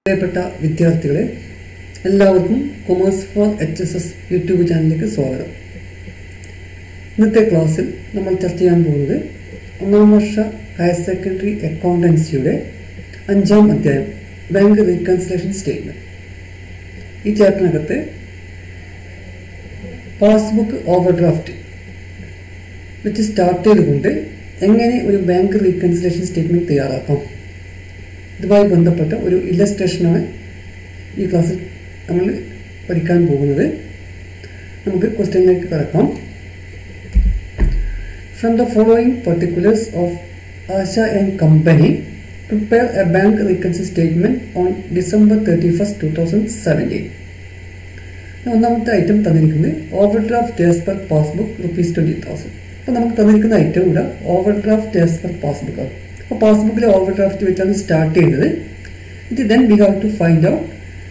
പ്രിയപ്പെട്ട വിദ്യാർത്ഥികളെ, എല്ലാവർക്കും കൊമേഴ്സ് ഫോർ HSS യൂട്യൂബ് ചാനലിലേക്ക് സ്വാഗതം. ഇന്നത്തെ ക്ലാസ്സിൽ നമ്മൾ ചർച്ച ചെയ്യാൻ പോകുന്നത് ഒന്നാം വർഷ ഹയർ സെക്കൻഡറി അക്കൗണ്ടൻസിയുടെ 5ാം അധ്യായം ബാങ്ക് റീകൺസിലേഷൻ സ്റ്റേറ്റ്മെന്റ്. ഈ ചാപ്റ്ററിനകത്ത് പാസ്ബുക്ക് ഓവർഡ്രാഫ്റ്റ് വെച്ച് സ്റ്റാർട്ട് ചെയ്തുകൊണ്ട് എങ്ങനെ ഒരു ബാങ്ക് റീകൺസിലേഷൻ സ്റ്റേറ്റ്മെന്റ് തയ്യാറാക്കാം, ഇതുമായി ബന്ധപ്പെട്ട ഒരു ഇല്ലസ്ട്രേഷനാണ് ഈ ക്ലാസ്സിൽ നമ്മൾ പഠിക്കാൻ പോകുന്നത്. നമുക്ക് ക്വസ്റ്റ്യനിലേക്ക് കടക്കാം. From the following particulars of Asha and company prepare a bank reconciliation statement on December 31st, 2017. ഒന്നാമത്തെ ഐറ്റം തന്നിരിക്കുന്നത് ഓവർഡ്രാഫ്റ്റ് ആസ് പെർ പാസ്ബുക്ക് ₹20,000. അപ്പോൾ നമുക്ക് തന്നിരിക്കുന്ന ഐറ്റം ഇവിടെ ഓവർഡ്രാഫ്റ്റ് ആസ് പെർ പാസ്ബുക്ക് ആണ്. അപ്പോൾ പാസ്ബുക്കിലെ ഓവർഡ്രാഫ്റ്റ് വെച്ചാണ് സ്റ്റാർട്ട് ചെയ്യുന്നത്. Then we have to find out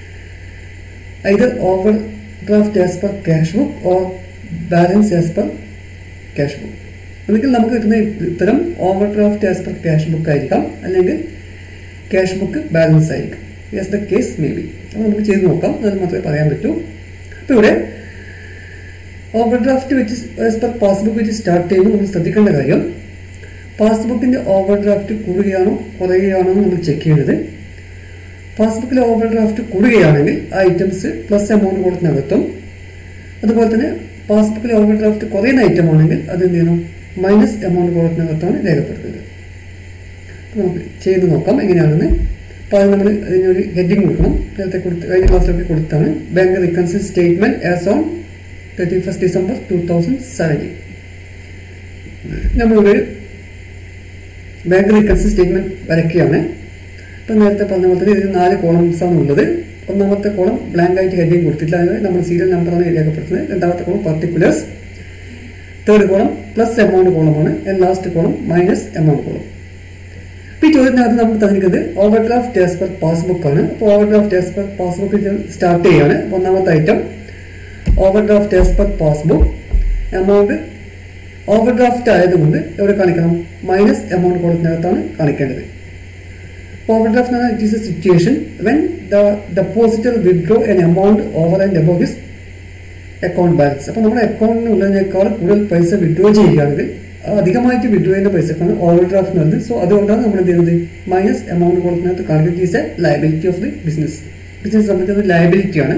either overdraft as per cash book or balance as per cash book. ഒരിക്കൽ നമുക്ക് കിട്ടുന്ന ഉത്തരം overdraft as per cash book ആയിരിക്കാം, അല്ലെങ്കിൽ ക്യാഷ് ബുക്ക് ബാലൻസ് ആയിരിക്കും. As the case may be. അപ്പോൾ നമുക്ക് ചെയ്ത് നോക്കാം, അത് മാത്രമേ പറയാൻ പറ്റൂ. അപ്പോൾ ഇവിടെ ഓവർഡ്രാഫ്റ്റ് വെച്ച് ആസ് പെർ പാസ്ബുക്ക് വെച്ച് സ്റ്റാർട്ട് ചെയ്യുമ്പോൾ നമ്മൾ ശ്രദ്ധിക്കേണ്ട കാര്യം, പാസ്ബുക്കിൻ്റെ ഓവർഡ്രാഫ്റ്റ് കൂടുകയാണോ കുറയുകയാണോ എന്ന് നമ്മൾ ചെക്ക് ചെയ്യേണ്ടത്. പാസ്ബുക്കിലെ ഓവർഡ്രാഫ്റ്റ് കൂടുകയാണെങ്കിൽ ആ ഐറ്റംസ് പ്ലസ് എമൗണ്ട് കൊടുത്തിനകത്തും, അതുപോലെ തന്നെ പാസ്ബുക്കിലെ ഓവർഡ്രാഫ്റ്റ് കുറയുന്ന ഐറ്റം ആണെങ്കിൽ അത് എന്ത് ചെയ്യണം, മൈനസ് എമൗണ്ട് കൊടുത്തിനകത്താണ് രേഖപ്പെടുത്തുന്നത്. അപ്പോൾ നമുക്ക് ചെയ്ത് നോക്കാം എങ്ങനെയാണെന്ന്. അപ്പോൾ അത് നമ്മൾ അതിനൊരു ഹെഡിങ് കൊടുക്കണം. നേരത്തെ കഴിഞ്ഞ ക്ലാസ്സിലൊക്കെ കൊടുത്താണ് bank reconciliation statement as on 31st December 2017. നമ്മളിവിടെ ബാങ്ക് റീകൺസിലേഷൻ സ്റ്റേറ്റ്മെന്റ് വരയ്ക്കുകയാണ്. ഇപ്പം നേരത്തെ പറഞ്ഞ പോലെ തന്നെ ഇതിൽ 4 കോളംസാണ് ഉള്ളത്. ഒന്നാമത്തെ കോളം ബ്ലാങ്ക് ആയിട്ട് ഹെഡിങ് കൊടുത്തില്ല, അതായത് നമ്മൾ സീരിയൽ നമ്പറാണ് രേഖപ്പെടുത്തുന്നത്. രണ്ടാമത്തെ column particulars, third column plus amount കോളമാണ്, and last column minus amount column. ഇപ്പോൾ ഈ ചോദ്യത്തിനകത്ത് നമുക്ക് തന്നിരിക്കുന്നത് ഓവർഡ്രാഫ്റ്റ് ആസ് പെർ പാസ്ബുക്ക് ആണ്. അപ്പോൾ overdraft as per passbook start ചെയ്യുകയാണ്. ഒന്നാമത്തെ item overdraft as per passbook. Amount overdraft ആയതുകൊണ്ട് എവിടെ കാണിക്കണം, മൈനസ് എമൗണ്ട് കോളത്തിനകത്താണ് കാണിക്കേണ്ടത്. ഓവർഡ്രാഫ്റ്റ് എന്ന് പറഞ്ഞാൽ it is a situation when the depositor withdraw an amount over and above his account balance. അപ്പോൾ നമ്മുടെ അക്കൗണ്ടിനുള്ളതിനേക്കാൾ കൂടുതൽ പൈസ വിഡ്രോ ചെയ്യുകയാണെങ്കിൽ അധികമായിട്ട് വിഡ്രോ ചെയ്യുന്ന പൈസക്കാണ് ഓവർഡ്രാഫ്റ്റ് എന്ന് പറയുന്നത്. സോ അതുകൊണ്ടാണ് നമ്മൾ എന്ത് ചെയ്യുന്നത്, മൈനസ് എമൗണ്ട് കോളത്തിനകത്ത് കാണിക്കുന്നത്. Is a liability of the business സംബന്ധിച്ചത് ലയബിലിറ്റിയാണ്.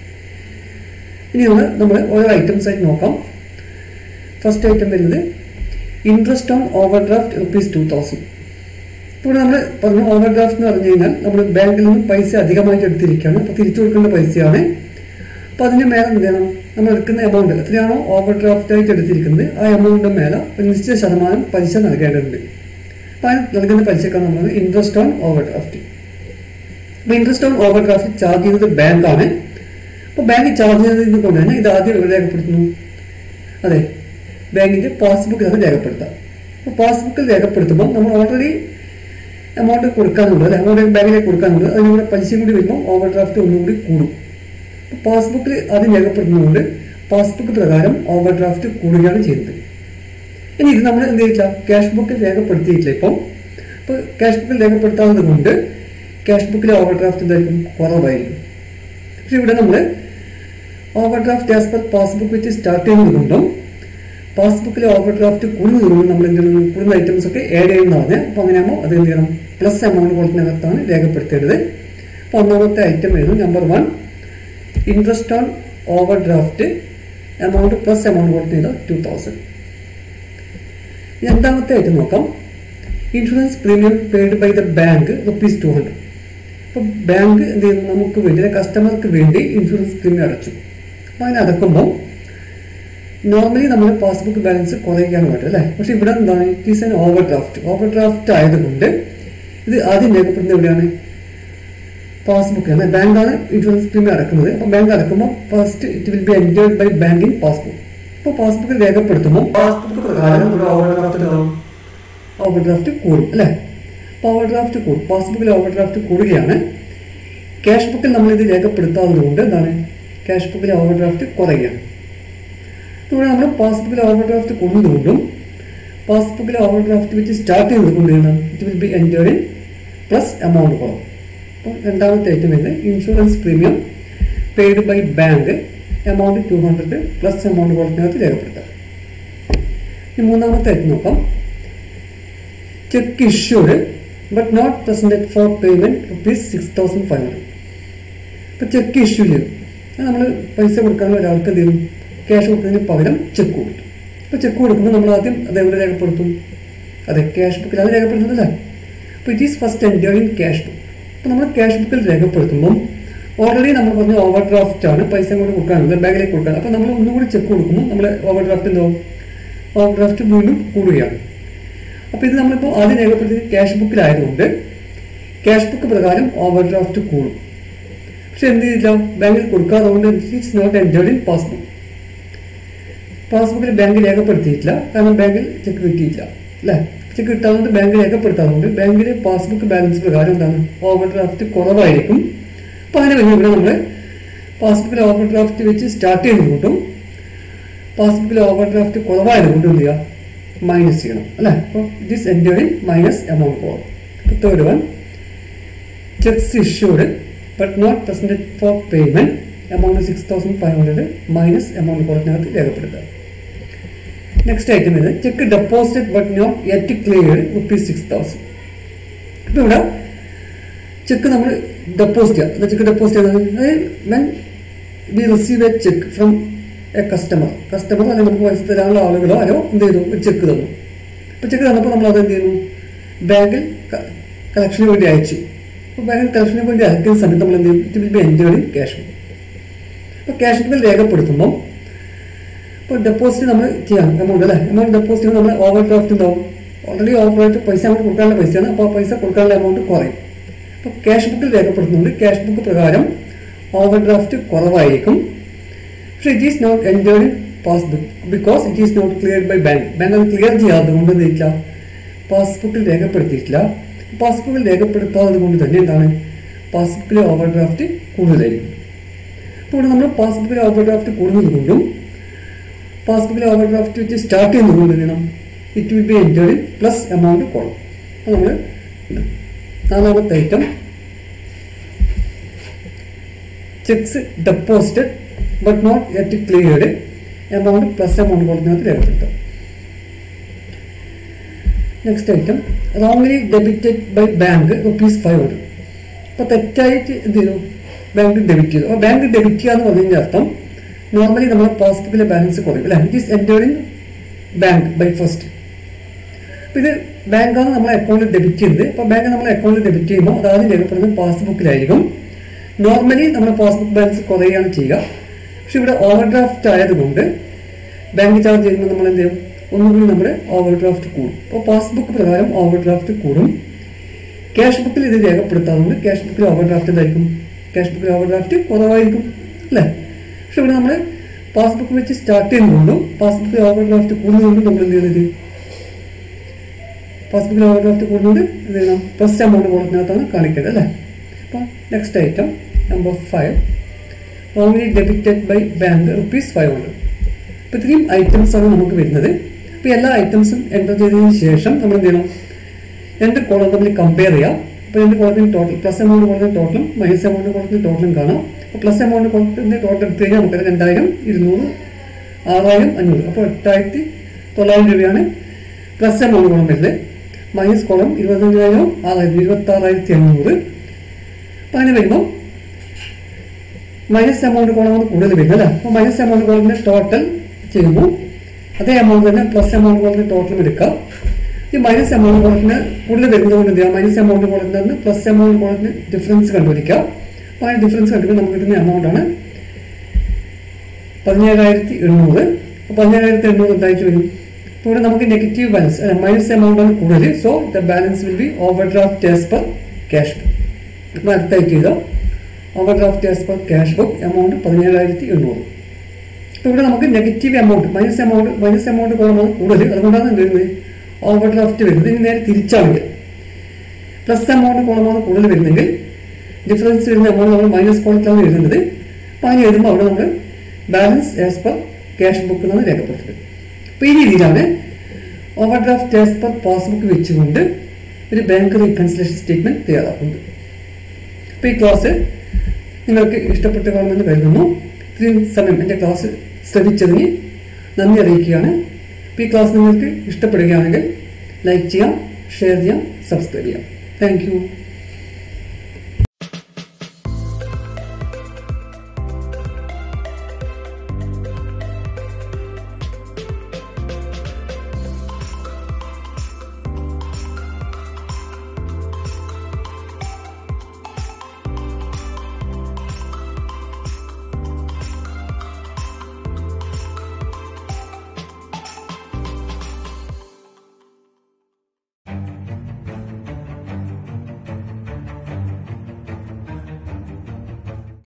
ഇനി നമ്മൾ ഓരോ ഐറ്റംസ് ആയിട്ട് നോക്കാം. ഫസ്റ്റ് ഐറ്റം വരുന്നത് ഇൻട്രസ്റ്റ് ഓൺ ഓവർഡ്രാഫ്റ്റ് ₹2,000. ഇവിടെ നമ്മൾ പറഞ്ഞു ഓവർഡ്രാഫ്റ്റ് എന്ന് പറഞ്ഞു കഴിഞ്ഞാൽ നമ്മൾ ബാങ്കിൽ നിന്നും പൈസ അധികമായിട്ട് എടുത്തിരിക്കുകയാണ്, അപ്പോൾ തിരിച്ചു കൊടുക്കേണ്ട പൈസയാണ്. അപ്പോൾ അതിന് മേലെ എന്ത് ചെയ്യണം, നമ്മൾ എടുക്കുന്ന എമൗണ്ട് എത്രയാണോ ഓവർഡ്രാഫ്റ്റ് ആയിട്ട് എടുത്തിരിക്കുന്നത് ആ എമൗണ്ടിൻ്റെ മേലെ ഒരു നിശ്ചിത ശതമാനം പലിശ നൽകേണ്ടതുണ്ട്. അപ്പോൾ അതിന് നൽകുന്ന പലിശക്കാണ് നമ്മൾ ഇൻട്രസ്റ്റ് ഓൺ ഓവർഡ്രാഫ്റ്റ്. അപ്പോൾ ഇൻട്രസ്റ്റ് ഓൺ ഓവർഡ്രാഫ്റ്റ് ചാർജ് ചെയ്യുന്നത് ബാങ്കാണ്. അപ്പോൾ ബാങ്ക് ചാർജ് ചെയ്യുന്നത് കൊണ്ട് തന്നെ ഇത് ആദ്യം രേഖപ്പെടുത്തുന്നു, അതെ ബാങ്കിൻ്റെ പാസ്ബുക്കിൽ അത് രേഖപ്പെടുത്താം. അപ്പോൾ പാസ്ബുക്കിൽ രേഖപ്പെടുത്തുമ്പോൾ നമ്മൾ ഓൾറെഡി എമൗണ്ട് കൊടുക്കാനുണ്ട്, അല്ലെ എമൗണ്ട് ബാങ്കിലേക്ക് കൊടുക്കാനുണ്ട്, അതിനൂടെ പലിശയും കൂടി വരുമ്പോൾ ഓവർഡ്രാഫ്റ്റ് ഒന്നുകൂടി കൂടും. അപ്പോൾ പാസ്ബുക്കിൽ ആദ്യം രേഖപ്പെടുത്തുന്നതുകൊണ്ട് പാസ്ബുക്ക് പ്രകാരം ഓവർഡ്രാഫ്റ്റ് കൂടുകയാണ് ചെയ്യുന്നത്. ഇനി ഇത് നമ്മൾ എന്ത് ചെയ്തിട്ടില്ല, ക്യാഷ് ബുക്കിൽ രേഖപ്പെടുത്തിയിട്ടില്ല. അപ്പോൾ ക്യാഷ് ബുക്കിൽ രേഖപ്പെടുത്താത്തത് കൊണ്ട് ക്യാഷ് ബുക്കിലെ ഓവർഡ്രാഫ്റ്റ് എന്തായിരിക്കും, കുറവായിരിക്കും. പക്ഷെ ഇവിടെ നമ്മൾ ഓവർഡ്രാഫ്റ്റ് ആസ് പെർ പാസ്ബുക്ക് വെച്ച് സ്റ്റാർട്ട് ചെയ്യുന്നത് കൊണ്ടും പാസ്ബുക്കിലെ ഓവർഡ്രാഫ്റ്റ് കൂടുന്നതുകൊണ്ടും നമ്മൾ എന്ത് ചെയ്യണം, കൂടുന്ന ഐറ്റംസ് ഒക്കെ ആഡ് ചെയ്യുന്നതാണ്. അപ്പോൾ അങ്ങനെയാകുമ്പോൾ അത് എന്ത് ചെയ്യണം, പ്ലസ് എമൗണ്ട് കൊടുത്തിനകത്താണ് രേഖപ്പെടുത്തേണ്ടത്. അപ്പോൾ ഒന്നാമത്തെ ഐറ്റം വരുന്നത് number 1 interest on overdraft amount plus amount കൊടുത്തിട്ട് 2,000. രണ്ടാമത്തെ ഐറ്റം നോക്കാം. Insurance premium paid by the bank ₹200. അപ്പോൾ ബാങ്ക് എന്ത് ചെയ്യുന്നു, നമുക്ക് വേണ്ടി കസ്റ്റമർക്ക് വേണ്ടി ഇൻഷുറൻസ് പ്രീമിയം അടച്ചു. അപ്പോൾ അങ്ങനെ അടക്കുമ്പോൾ നോർമലി നമ്മൾ പാസ്ബുക്ക് ബാലൻസ് കുറയ്ക്കാണ് വേണ്ടത്, അല്ലേ. പക്ഷെ ഇവിടെ എന്താണ്, ഇറ്റ് ഈസ് ആൻ ഓവർഡ്രാഫ്റ്റ് ആയതുകൊണ്ട് ഇത് ആദ്യം രേഖപ്പെടുന്നത് എവിടെയാണ്, പാസ്ബുക്ക്. എന്നാൽ ബാങ്കാണ് ഇൻഷുറൻസ് പ്രീമിയം അടക്കുന്നത്. അപ്പോൾ ബാങ്ക് അടക്കുമ്പോൾ first it will be entered by bank in passbook. അപ്പോൾ പാസ്ബുക്കിൽ രേഖപ്പെടുത്തുമ്പോൾ പാസ്ബുക്ക് പ്രകാരം ഓവർഡ്രാഫ്റ്റ് കൂടും, അല്ലേ. അപ്പോൾ ഓവർഡ്രാഫ്റ്റ് കൂടും, പാസ്ബുക്കിൽ ഓവർഡ്രാഫ്റ്റ് കൂടുകയാണ്. ക്യാഷ് ബുക്കിൽ നമ്മളിത് രേഖപ്പെടുത്താത്തത് കൊണ്ട് എന്താണ്, ക്യാഷ് ബുക്കിലെ ഓവർഡ്രാഫ്റ്റ് കുറയുകയാണ്. ഇവിടെ നമ്മൾ പാസ്ബുക്കിലെ ഓവർഡ്രാഫ്റ്റ് കൂടുന്നതുകൊണ്ടും പാസ്ബുക്കിലെ ഓവർഡ്രാഫ്റ്റ് വെച്ച് സ്റ്റാർട്ട് ചെയ്യുന്നത് കൊണ്ട് it will be entered in plus amount column. അപ്പോൾ രണ്ടാമത്തെ ഐറ്റം വരുന്നത് insurance premium paid by bank amount 200 plus amount കോളത്തിനകത്ത് രേഖപ്പെടുത്താം. ഇനി മൂന്നാമത്തെ ഐറ്റം നോക്കാം. Cheque issued but not presented for payment ₹6,500. ഇപ്പോൾ ചെക്ക് ഇഷ്യൂ ചെയ്തു, നമ്മൾ പൈസ കൊടുക്കാനുള്ള ഒരാൾക്ക് എന്ത് ചെയ്യും, ക്യാഷ് കൊടുക്കുന്നതിന് പകരം ചെക്ക് കൊടുത്തു. അപ്പോൾ ചെക്ക് കൊടുക്കുമ്പോൾ നമ്മൾ ആദ്യം അതെവിടെ രേഖപ്പെടുത്തും, അതെ ക്യാഷ് ബുക്കിലാണ് രേഖപ്പെടുത്തുന്നതല്ലേ. അപ്പോൾ it is first entered in cash book. അപ്പോൾ നമ്മൾ ക്യാഷ് ബുക്കിൽ രേഖപ്പെടുത്തുമ്പം ഓൾറെഡി നമ്മൾ പറഞ്ഞ ഓവർ ഡ്രാഫ്റ്റ് ആണ്, പൈസ കൂടി കൊടുക്കാനുള്ളത്, ബാങ്കിലേക്ക് കൊടുക്കാൻ. അപ്പോൾ നമ്മൾ ഒന്നുകൂടി ചെക്ക് കൊടുക്കുമ്പോൾ നമ്മൾ ഓവർ ഡ്രാഫ്റ്റ് എന്താവും, ഓവർ ഡ്രാഫ്റ്റ് വീണ്ടും കൂടുകയാണ്. അപ്പോൾ ഇത് നമ്മളിപ്പോൾ ആദ്യം രേഖപ്പെടുത്തിയത് ക്യാഷ് ബുക്കിലായതുകൊണ്ട് ക്യാഷ് ബുക്ക് പ്രകാരം ഓവർ ഡ്രാഫ്റ്റ് കൂടും. പക്ഷെ എന്ത് ചെയ്തില്ല, ബാങ്കിൽ കൊടുക്കാത്തതുകൊണ്ട് it's not entered in passbook. പാസ്ബുക്കിൽ ബാങ്ക് രേഖപ്പെടുത്തിയിട്ടില്ല, കാരണം ബാങ്കിൽ ചെക്ക് കിട്ടിയിട്ടില്ല അല്ലേ. ചെക്ക് കിട്ടാത്തതുകൊണ്ട് ബാങ്ക് രേഖപ്പെടുത്താത്തതുകൊണ്ട് ബാങ്കിലെ പാസ്ബുക്ക് ബാലൻസ് പ്രകാരം എന്താണ്, ഓവർ ഡ്രാഫ്റ്റ് കുറവായിരിക്കും. അപ്പോൾ അങ്ങനെ വരുമ്പോൾ ഇവിടെ നമ്മൾ പാസ്ബുക്കിൽ ഓവർ ഡ്രാഫ്റ്റ് വെച്ച് സ്റ്റാർട്ട് ചെയ്യുന്നതുകൊണ്ടും പാസ്ബുക്കിൽ ഓവർ ഡ്രാഫ്റ്റ് കുറവായതുകൊണ്ടും എന്ത് ചെയ്യുക, മൈനസ് ചെയ്യണം അല്ലേ. അപ്പോൾ it is entered in minus amount column. അപ്പോൾ third one, cheques issued but not presented for payment amount 6,500 minus amount കോളത്തിനകത്ത് രേഖപ്പെടുത്തുക. നെക്സ്റ്റ് ഐറ്റം ഇത് cheque deposited but not yet cleared ₹6,000. ഇപ്പോൾ ഇവിടെ ചെക്ക് നമ്മൾ ഡെപ്പോസിറ്റ് ചെയ്യുക. ചെക്ക് ഡെപ്പോസിറ്റ് ചെയ്യുന്നത് when we receive a cheque from a customer അല്ലെങ്കിൽ നമുക്ക് പൈസ തരാനുള്ള ആളുകളോ ആരോ എന്ത് ചെയ്തു, ഒരു ചെക്ക് തന്നു. അപ്പോൾ ചെക്ക് തന്നപ്പോൾ നമ്മൾ അത് എന്ത് ചെയ്യുന്നു, ബാങ്കിൽ കളക്ഷന് വേണ്ടി അയച്ചു. അപ്പോൾ ബാങ്കിൽ കളക്ഷന് വേണ്ടി അയക്കുന്ന സമയത്ത് നമ്മൾ എന്ത് ചെയ്യും, it will be entered in cash book. അപ്പോൾ ക്യാഷ് ബുക്കിൽ രേഖപ്പെടുത്തുമ്പോൾ ഇപ്പോൾ ഡെപ്പോസിറ്റ് നമ്മൾ ചെയ്യാം എമൗണ്ട് അല്ലേ. എമൗണ്ട് ഡെപ്പോസിറ്റ് ചെയ്യുമ്പോൾ നമ്മൾ ഓവർ ഡ്രാഫ്റ്റ് ഉണ്ടാവും. ഓൾറെഡി ഓവർ ആയിട്ട് പൈസ അങ്ങോട്ട് കൊടുക്കാനുള്ള പൈസയാണ്. അപ്പോൾ പൈസ കൊടുക്കാനുള്ള എമൗണ്ട് കുറയും. അപ്പോൾ ക്യാഷ് ബുക്കിൽ രേഖപ്പെടുത്തുന്നുണ്ട് ക്യാഷ് ബുക്ക് പ്രകാരം ഓവർ ഡ്രാഫ്റ്റ് കുറവായിരിക്കും. പക്ഷേ it is not entered in passbook because it is not cleared by bank. Bank അത് ക്ലിയർ ചെയ്യാത്തത് കൊണ്ട് എന്തില്ല, പാസ്ബുക്കിൽ രേഖപ്പെടുത്തിയിട്ടില്ല. പാസ്ബുക്കിൽ രേഖപ്പെടുത്താത്തത് കൊണ്ട് തന്നെ എന്താണ്, പാസ്ബുക്കിലെ ഓവർ ഡ്രാഫ്റ്റ് കൂടുതലായിരിക്കും. അപ്പോൾ ഇവിടെ നമ്മൾ പാസ്ബുക്കിലെ ഓവർ ഡ്രാഫ്റ്റ് കൂടുന്നത് കൊണ്ടും പാസ്ബുക്കിലെ ഓവർ ഡ്രാഫ്റ്റ് വെച്ച് സ്റ്റാർട്ട് ചെയ്യുന്നത് കൊണ്ട് എന്ത് ചെയ്യണം, it will be entered in plus amount column. അപ്പോൾ നമ്മൾ നാലാമത്തെ item cheques deposited but not yet cleared amount plus amount കോളത്തിനകത്ത് രേഖപ്പെടുത്താം. Next item wrongly debited by bank ₹500. അപ്പോൾ തെറ്റായിട്ട് എന്ത് ചെയ്തു, ബാങ്ക് ഡെബിറ്റ് ചെയ്തു. അപ്പോൾ ബാങ്ക് ഡെബിറ്റ് ചെയ്യുക എന്ന് പറഞ്ഞതിൻ്റെ അർത്ഥം നോർമലി നമ്മൾ പാസ്ബുക്കിലെ ബാലൻസ് കുറയും അല്ലേ. It is entered in bank by first. അപ്പോൾ ഇത് ബാങ്കാണ് നമ്മളെ അക്കൗണ്ടിൽ ഡെബിറ്റ് ചെയ്തത്. അപ്പോൾ ബാങ്ക് നമ്മളെ അക്കൗണ്ടിൽ ഡെബിറ്റ് ചെയ്യുമ്പോൾ അതാദ്യം രേഖപ്പെടുന്നത് പാസ്ബുക്കിലായിരിക്കും. നോർമലി നമ്മുടെ പാസ്ബുക്ക് ബാലൻസ് കുറയുകയാണ് ചെയ്യുക. പക്ഷെ ഇവിടെ ഓവർ ഡ്രാഫ്റ്റ് ആയതുകൊണ്ട് ബാങ്ക് ചാർജ് ചെയ്യുമ്പോൾ നമ്മൾ എന്ത് ചെയ്യും, ഒന്നുകൂടി നമ്മുടെ ഓവർ ഡ്രാഫ്റ്റ് കൂടും. അപ്പോൾ പാസ്ബുക്ക് പ്രകാരം ഓവർ ഡ്രാഫ്റ്റ് കൂടും. ക്യാഷ് ബുക്കിൽ ഇത് രേഖപ്പെടുത്താതുകൊണ്ട് ക്യാഷ് ബുക്കിൽ ഓവർ ഡ്രാഫ്റ്റ് എന്തായിരിക്കും, ക്യാഷ് ബുക്കിൽ ഓവർ ഡ്രാഫ്റ്റ് കുറവായിരിക്കും അല്ലേ. പക്ഷെ ഇവിടെ നമ്മൾ പാസ്ബുക്ക് വെച്ച് സ്റ്റാർട്ട് ചെയ്യുന്നതുകൊണ്ടും പാസ്ബുക്കിൽ ഓവർ ഡ്രാഫ്റ്റ് കൂടുന്നതുകൊണ്ടും നമ്മൾ എന്ത് ചെയ്യുന്നത്, പാസ്ബുക്കിൽ ഓവർ ഡ്രാഫ്റ്റ് കൂടുന്നത് എന്ത് ചെയ്യണം, പ്ലസ് എമൗണ്ട് കോളത്തിനകത്താണ് കാണിക്കേണ്ടത് അല്ലേ. അപ്പോൾ next item number 5 wrongly debited by bank ₹500. അപ്പോൾ ഇത്രയും ഐറ്റംസ് ആണ് നമുക്ക് വരുന്നത്. അപ്പോൾ എല്ലാ ഐറ്റംസും എൻ്റർ ചെയ്തതിന് ശേഷം നമ്മൾ എന്ത് ചെയ്യണം, രണ്ട് കോളം തമ്മിൽ കമ്പയർ ചെയ്യാം. അപ്പോൾ രണ്ട് കോളത്തിന് ടോട്ടൽ പ്ലസ് എമൗണ്ട് കോളത്തിന് ടോട്ടലും മൈനസ് എമൗണ്ട് കോളത്തിന് ടോട്ടലും കാണാം. അപ്പോൾ പ്ലസ് എമൗണ്ട് കോളത്തിൻ്റെ ടോട്ടൽ എടുത്തു കഴിഞ്ഞാൽ നമുക്ക് 2000, 200, 6000, 500. അപ്പോൾ 8900 രൂപയാണ് പ്ലസ് എമൗണ്ട് കോളം വരുന്നത്. Minus column 25,000, 6000, 26,500. അപ്പോൾ അങ്ങനെ വരുമ്പോൾ മൈനസ് എമൗണ്ട് കോളമാണ് കൂടുതൽ വരുന്നത് അല്ലേ. അപ്പോൾ മൈനസ് എമൗണ്ട് കോളത്തിൻ്റെ ടോട്ടൽ ചെയ്യുമ്പോൾ അതേ എമൗണ്ട് തന്നെ പ്ലസ് എമൗണ്ട് കോളത്തിൻ്റെ ടോട്ടലും എടുക്കാം. ഈ മൈനസ് എമൗണ്ട് കോളത്തിന് കൂടുതൽ വരുന്നത് കൊണ്ട് എന്ത് ചെയ്യാം, മൈനസ് എമൗണ്ട് കോളത്തിൽ നിന്ന് പ്ലസ് എമൗണ്ട് കോളത്തിന് ഡിഫറൻസ് കണ്ടുപിടിക്കാം. അപ്പോൾ ആ ഡിഫറൻസ് കണ്ടുപിടിക്കാൻ നമുക്ക് കിട്ടുന്ന എമൗണ്ടാണ് 17,800. അപ്പോൾ 17,800 എന്തായിട്ട് വരും. അപ്പോൾ ഇവിടെ നമുക്ക് നെഗറ്റീവ് ബാലൻസ് മൈനസ് എമൗണ്ട് ആണ് കൂടുതൽ. So the balance will be over draft as per cash book. അപ്പോൾ അടുത്തായിട്ട് ചെയ്താൽ over draft as per cash book amount 17,800. അപ്പോൾ ഇവിടെ നമുക്ക് നെഗറ്റീവ് എമൗണ്ട് മൈനസ് എമൗണ്ട് കോളമാണ് കൂടുതൽ. അതുകൊണ്ടാണ് എന്ത് വരുന്നത്, ഓവർ ഡ്രാഫ്റ്റ് വരുന്നത്. ഇനി നേരെ തിരിച്ചാണെങ്കിൽ പ്ലസ് എമൗണ്ട് കോളമാണ് കൂടുതൽ വരുന്നെങ്കിൽ ഡിഫറൻസ് വരുന്ന എമൗണ്ട് നമ്മൾ മൈനസ് കോളത്തിലാണ് എഴുതുന്നത്. അപ്പോൾ അങ്ങനെ എഴുതുമ്പോൾ അവിടെ നമ്മൾ balance as per cash book എന്നാണ് രേഖപ്പെടുത്തുന്നത്. അപ്പോൾ ഈ രീതിയിലാണ് over draft as per passbook വെച്ചുകൊണ്ട് ഒരു ബാങ്ക് റീകൺസിലേഷൻ സ്റ്റേറ്റ്മെന്റ് തയ്യാറാക്കുന്നത്. അപ്പോൾ ഈ ക്ലാസ് നിങ്ങൾക്ക് ഇഷ്ടപ്പെട്ട് കാണുമെന്ന് കരുതുന്നു. ഇത്രയും സമയം എൻ്റെ ക്ലാസ് ശ്രമിച്ചതിന് നന്ദി അറിയിക്കുകയാണ്. അപ്പോൾ ഈ ക്ലാസ് നിങ്ങൾക്ക് ഇഷ്ടപ്പെടുകയാണെങ്കിൽ ലൈക്ക് ചെയ്യാം, ഷെയർ ചെയ്യാം, സബ്സ്ക്രൈബ് ചെയ്യാം. Thank U.